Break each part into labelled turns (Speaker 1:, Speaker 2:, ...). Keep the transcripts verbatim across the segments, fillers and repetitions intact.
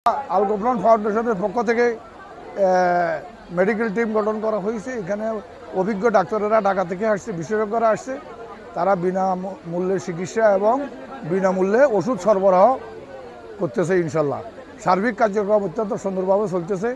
Speaker 1: আল গফরান ফাউন্ডেশনের পক্ষ থেকে মেডিকেল টিম গঠন করা হয়েছে। এখানে অভিজ্ঞ ডাক্তারেরা ঢাকা থেকে আসছে, বিশেষজ্ঞরা আসছে। তারা বিনা মূল্যে চিকিৎসা এবং বিনামূল্যে ওষুধ সরবরাহ করতেছে। ইনশাল্লাহ সার্বিক কার্যক্রম অত্যন্ত সুন্দরভাবে চলতেছে।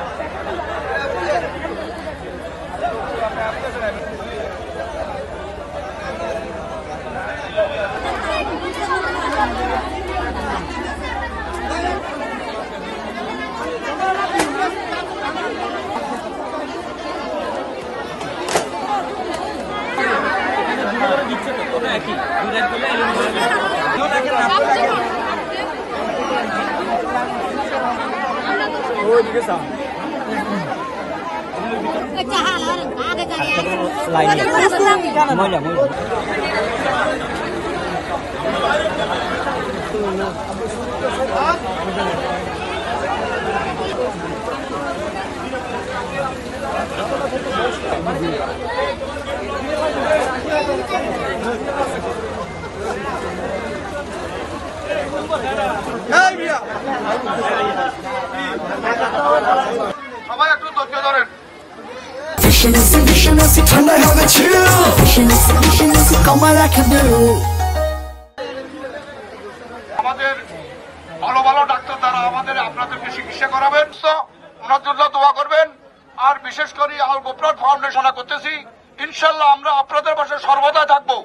Speaker 2: সবাই একটু ধৈর্য ধরেন। আমাদের ভালো ভালো ডাক্তার দ্বারা আমাদের আপনাদেরকে চিকিৎসা করাবেন, ওনার জন্য দোয়া করবেন। আর বিশেষ করে আল গফরান ফাউন্ডেশন করতেছি, ইনশাল্লাহ আমরা আপনাদের পাশে সর্বদা থাকবো।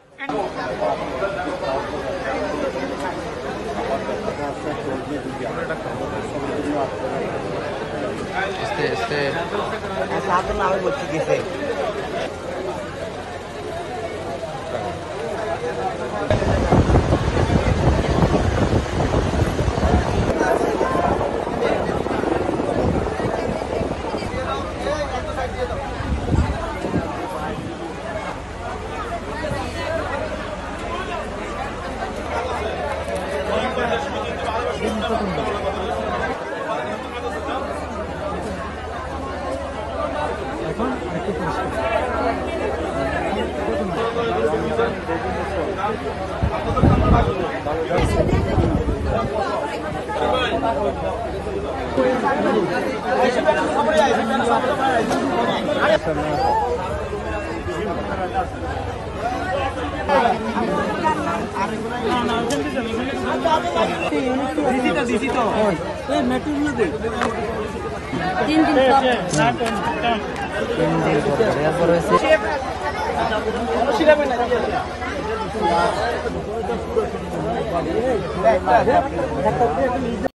Speaker 3: Este, este. Saat na আমি বলছি গেছে। তিন দিন